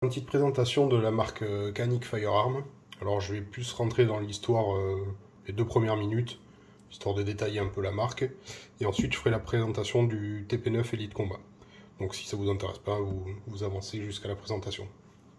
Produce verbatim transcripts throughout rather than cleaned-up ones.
Une petite présentation de la marque euh, Canik Firearm. Alors je vais plus rentrer dans l'histoire euh, les deux premières minutes, histoire de détailler un peu la marque. Et ensuite je ferai la présentation du T P neuf Elite Combat. Donc si ça vous intéresse pas, vous, vous avancez jusqu'à la présentation.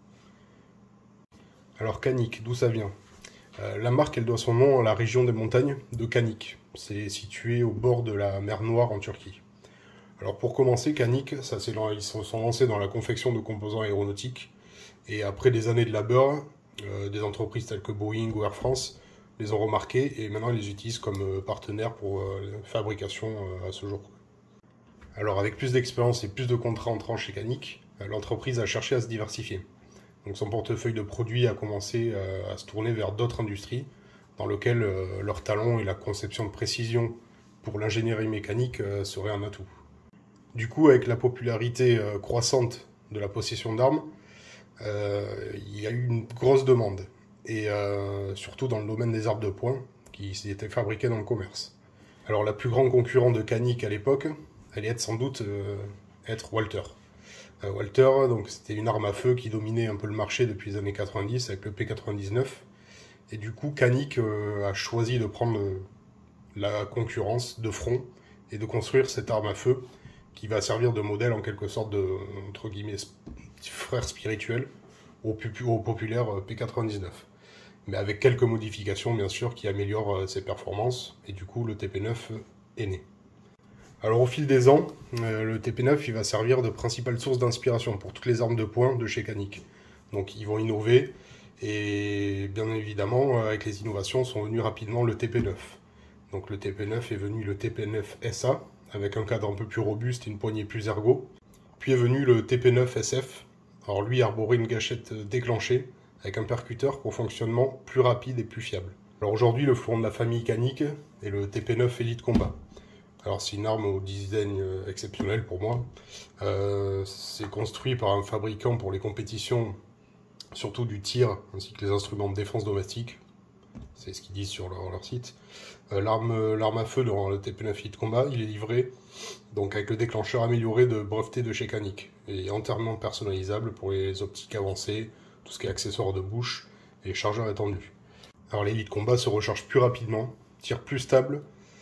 Alors Canik, d'où ça vient? euh, La marque elle doit son nom à la région des montagnes de Canik. C'est situé au bord de la mer Noire en Turquie. Alors pour commencer, Canik, ça, ils se sont lancés dans la confection de composants aéronautiques. Et après des années de labeur, euh, des entreprises telles que Boeing ou Air France les ont remarqués et maintenant ils les utilisent comme euh, partenaires pour euh, la fabrication euh, à ce jour. Alors avec plus d'expérience et plus de contrats entrant chez Canik, euh, l'entreprise a cherché à se diversifier. Donc son portefeuille de produits a commencé euh, à se tourner vers d'autres industries dans lesquelles euh, leur talent et la conception de précision pour l'ingénierie mécanique euh, seraient un atout. Du coup, avec la popularité euh, croissante de la possession d'armes, Euh, il y a eu une grosse demande, et euh, surtout dans le domaine des armes de poing, qui étaient fabriquées dans le commerce. Alors la plus grande concurrente de Canik à l'époque, allait être sans doute euh, être Walther. Euh, Walther, donc c'était une arme à feu qui dominait un peu le marché depuis les années quatre-vingt-dix avec le P quatre-vingt-dix-neuf, et du coup Canik euh, a choisi de prendre la concurrence de front et de construire cette arme à feu qui va servir de modèle en quelque sorte de, entre guillemets, frère spirituel au, au populaire P quatre-vingt-dix-neuf. Mais avec quelques modifications, bien sûr, qui améliorent ses performances, et du coup, le T P neuf est né. Alors, au fil des ans, euh, le T P neuf il va servir de principale source d'inspiration pour toutes les armes de poing de chez Canik. Donc, ils vont innover, et bien évidemment, avec les innovations, sont venus rapidement le T P neuf. Donc, le T P neuf est venu le T P neuf S A, avec un cadre un peu plus robuste et une poignée plus ergo. Puis est venu le T P neuf S F. Alors lui arborait une gâchette déclenchée avec un percuteur pour fonctionnement plus rapide et plus fiable. Alors aujourd'hui, le fleuron de la famille Canik est le T P neuf Elite Combat. Alors c'est une arme au design exceptionnel pour moi. Euh, c'est construit par un fabricant pour les compétitions, surtout du tir, ainsi que les instruments de défense domestique. C'est ce qu'ils disent sur leur, leur site. Euh, L'arme à feu dans le T P neuf Elite Combat, il est livré donc avec le déclencheur amélioré de breveté de chez Canik et entièrement personnalisable pour les optiques avancées, tout ce qui est accessoires de bouche et chargeurs étendus. Alors l'Elite Combat se recharge plus rapidement, tire plus stable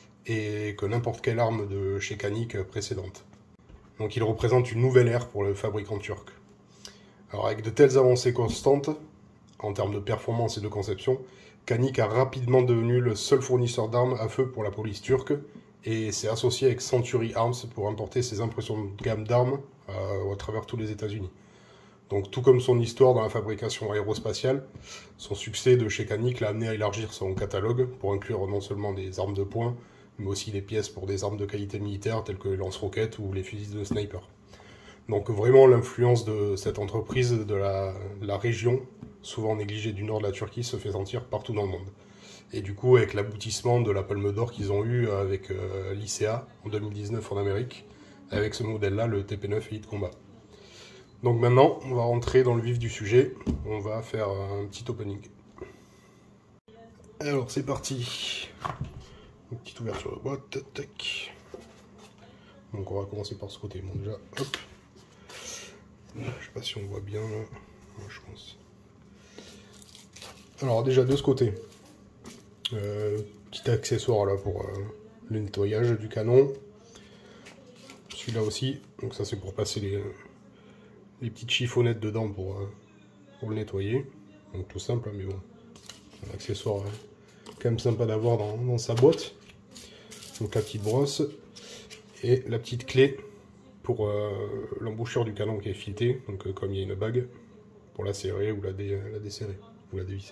et que n'importe quelle arme de chez Canik précédente. Donc il représente une nouvelle ère pour le fabricant turc. Alors avec de telles avancées constantes, en termes de performance et de conception, Canik a rapidement devenu le seul fournisseur d'armes à feu pour la police turque et s'est associé avec Century Arms pour importer ses impressions de gamme d'armes euh, à travers tous les États-Unis. Donc tout comme son histoire dans la fabrication aérospatiale, son succès de chez Canik l'a amené à élargir son catalogue pour inclure non seulement des armes de poing, mais aussi des pièces pour des armes de qualité militaire telles que les lance-roquettes ou les fusils de sniper. Donc vraiment l'influence de cette entreprise de la, de la région, souvent négligée du nord de la Turquie, se fait sentir partout dans le monde. Et du coup, avec l'aboutissement de la Palme d'Or qu'ils ont eu avec euh, l'I C A en deux mille dix-neuf en Amérique, avec ce modèle-là, le T P neuf Elite Combat. Donc maintenant, on va rentrer dans le vif du sujet, on va faire un petit opening. Alors c'est parti. Une petite ouverture de boîte, tac. Donc on va commencer par ce côté, bon déjà, hop. Je sais pas si on voit bien là, moi, je pense. Alors déjà de ce côté, euh, petit accessoire là pour euh, le nettoyage du canon. Celui-là aussi, donc ça c'est pour passer les, les petites chiffonnettes dedans pour, euh, pour le nettoyer. Donc tout simple, mais bon, un accessoire euh, quand même sympa d'avoir dans, dans sa boîte. Donc la petite brosse et la petite clé pour euh, l'embouchure du canon qui est filetée, donc euh, comme il y a une bague, pour la serrer ou la, dé, la desserrer, ou la dévisser.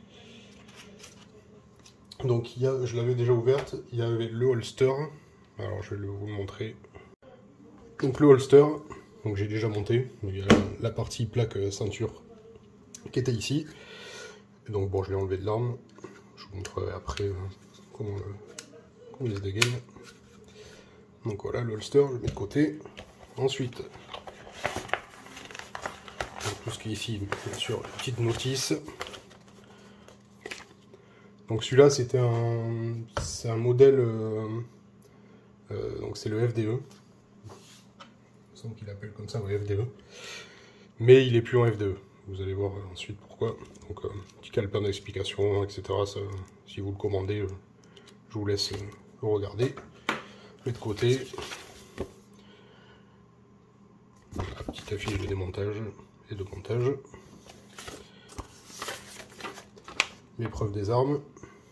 Donc il y a, je l'avais déjà ouverte, il y avait le holster, alors je vais vous le montrer. Donc le holster, donc j'ai déjà monté, il y a la, la partie plaque ceinture qui était ici. Et donc bon, je l'ai enlevé de l'arme, je vous montrerai après euh, comment, le, comment il se dégaine. Donc voilà, le holster, je le mets de côté. Ensuite, donc tout ce qui est ici, bien sûr, la petite notice. Donc celui-là, c'était un, c'est un modèle, euh, euh, donc c'est le F D E. Il me semble qu'il appelle comme ça, ouais, F D E. mais il est plus en F D E. Vous allez voir ensuite pourquoi. Donc, euh, petit calepin d'explication, et cetera. Ça, si vous le commandez, euh, je vous laisse euh, le regarder. Mais de côté, la petite affiche de démontage et de montage. L'épreuve des armes.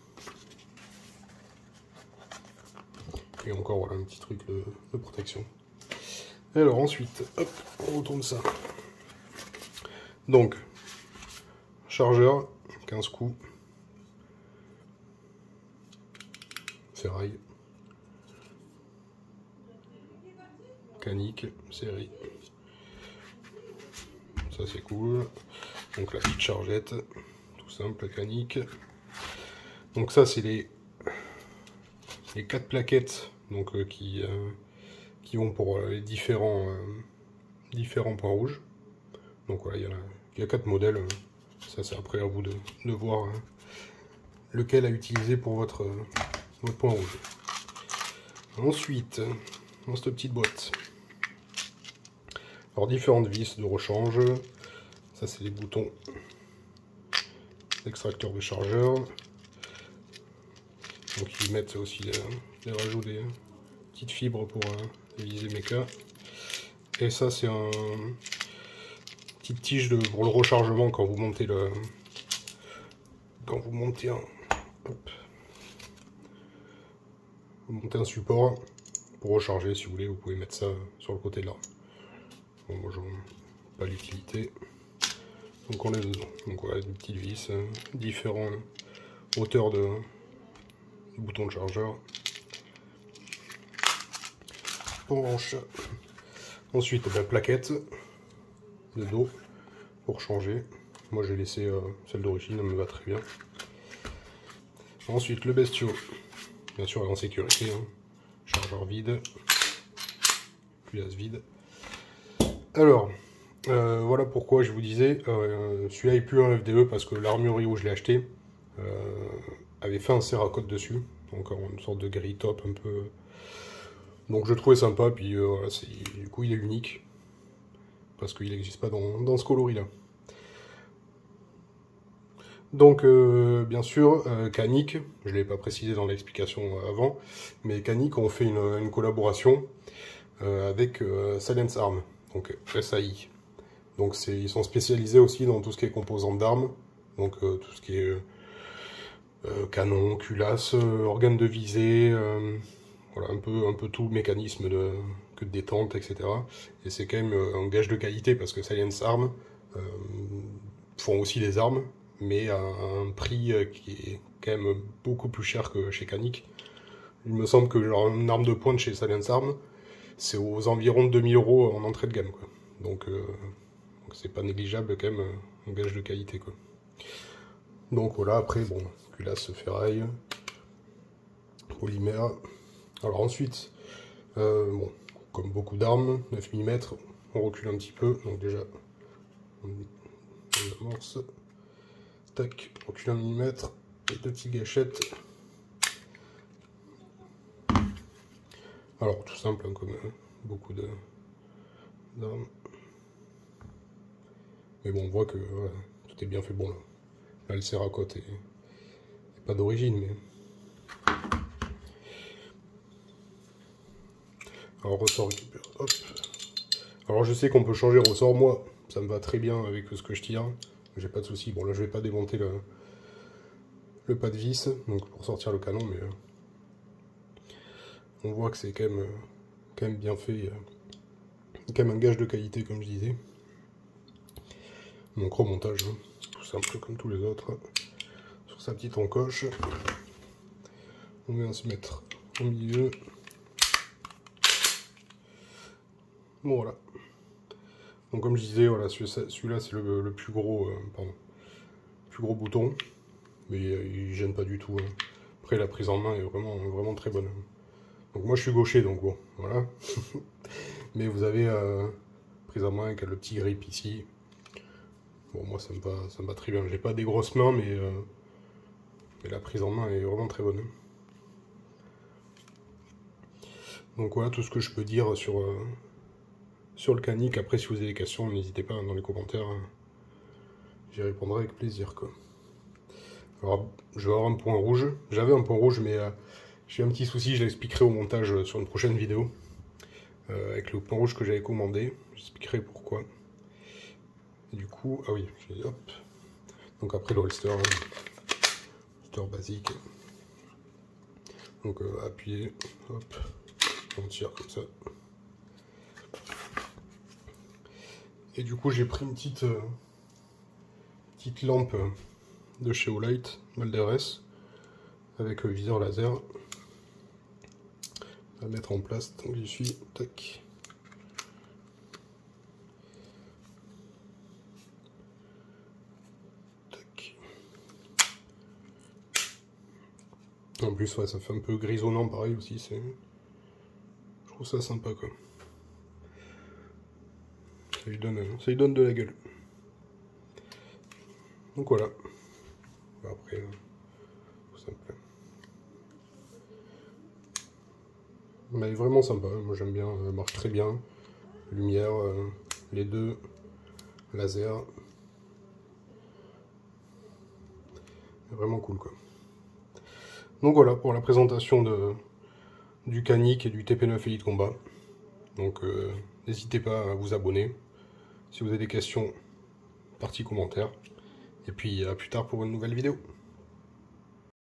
Et encore voilà un petit truc de, de protection. Et alors ensuite, hop, on retourne ça. Donc, chargeur, quinze coups. Ferraille. Canique, série. Ça c'est cool. Donc la petite chargette, tout simple, canique. Donc ça c'est les les quatre plaquettes donc euh, qui euh, qui vont pour euh, les différents euh, différents points rouges. Donc voilà, il y a, il y a quatre modèles. Ça c'est après à vous de, de voir hein, lequel à utiliser pour votre, euh, votre point rouge. Ensuite, dans cette petite boîte, alors différentes vis de rechange. Ça c'est les boutons d'extracteur de chargeur. Donc ils mettent aussi les, les rajouts des petites fibres pour euh, viser méca. Et ça c'est un petite tige de, pour le rechargement quand vous montez le quand vous montez un hop, vous montez un support pour recharger si vous voulez, vous pouvez mettre ça sur le côté de l'arme. Bon, moi je vois pas l'utilité. Donc on est dedans. Donc voilà, une petite vis, euh, différentes hauteurs de bouton de chargeur. Branche. Ensuite, la plaquette de dos pour changer. Moi j'ai laissé euh, celle d'origine, elle me va très bien. Ensuite, le bestiau. Bien sûr, en sécurité. Hein. Chargeur vide. Culasse vide. Alors, euh, voilà pourquoi je vous disais, euh, celui-là est plus un F D E parce que l'armurerie où je l'ai acheté euh, avait fait un Cerakote dessus. Donc une sorte de gris top un peu. Donc je le trouvais sympa, puis euh, voilà, du coup il est unique. Parce qu'il n'existe pas dans, dans ce coloris-là. Donc euh, bien sûr, euh, Canic, je ne l'ai pas précisé dans l'explication avant, mais Canic ont fait une, une collaboration euh, avec euh, Silence Arms, donc S A I. Donc ils sont spécialisés aussi dans tout ce qui est composants d'armes, donc euh, tout ce qui est euh, canon, culasse, euh, organes de visée, euh, voilà, un peu, un peu tout le mécanisme de, que de détente, et cetera. Et c'est quand même un gage de qualité parce que Silence Arms euh, font aussi des armes, mais à un prix qui est quand même beaucoup plus cher que chez Canic. Il me semble que genre, une arme de pointe chez Silence Arms, c'est aux environs de deux mille euros en entrée de gamme, quoi. Donc euh, c'est pas négligeable quand même, un gage de qualité, quoi. Donc voilà, après, bon, culasse ferraille, polymère. Alors ensuite, euh, bon, comme beaucoup d'armes, neuf millimètres, on recule un petit peu, donc déjà, on, on amorce. Tac, recule un millimètre, et deux petites gâchettes. Alors tout simple, hein, comme euh, beaucoup de d'armes. Mais bon, on voit que voilà, tout est bien fait. Bon, là, là le Cerakote est, est pas d'origine, mais... Alors ressort récupère, hop. Alors je sais qu'on peut changer ressort, moi, ça me va très bien avec ce que je tire. J'ai pas de souci. Bon là je vais pas démonter le, le pas de vis donc pour sortir le canon, mais euh, on voit que c'est quand même, euh, quand même bien fait, euh, quand même un gage de qualité comme je disais. Donc remontage, hein, tout simple comme tous les autres, sur sa petite encoche. On vient se mettre au milieu. Bon voilà. Donc comme je disais, voilà, celui-là c'est le, le plus gros, euh, pardon, plus gros bouton, mais euh, il gêne pas du tout. Hein. Après la prise en main est vraiment, vraiment très bonne. Donc moi je suis gaucher, donc bon, voilà. Mais vous avez euh, prise en main avec le petit grip ici. Bon moi ça me va, ça me va très bien. J'ai pas des grosses mains, mais, euh, mais la prise en main est vraiment très bonne. Donc voilà tout ce que je peux dire sur, euh, sur le Canik. Après, si vous avez des questions, n'hésitez pas dans les commentaires. J'y répondrai avec plaisir, quoi. Alors, je vais avoir un point rouge. J'avais un point rouge, mais euh, j'ai un petit souci. Je l'expliquerai au montage sur une prochaine vidéo. Euh, avec le point rouge que j'avais commandé. J'expliquerai pourquoi. Et du coup, ah oui, hop. Donc après le holster, holster basique. Donc euh, appuyez, hop, on tire comme ça. Et du coup, j'ai pris une petite, euh, petite lampe de chez Olight, Malderes, avec euh, viseur laser. On va mettre en place, donc j'y suis, tac. Tac. En plus, ouais, ça fait un peu grisonnant pareil aussi, c'est... Je trouve ça sympa, quoi. Ça lui donne, ça lui donne de la gueule. Donc voilà. Après, tout simple. Mais elle est vraiment sympa, moi j'aime bien, elle marche très bien. Lumière, euh, les deux, laser. Vraiment cool, quoi. Donc voilà pour la présentation de, du Canik et du T P neuf Elite Combat. Donc euh, n'hésitez pas à vous abonner. Si vous avez des questions, partie commentaire. Et puis à plus tard pour une nouvelle vidéo.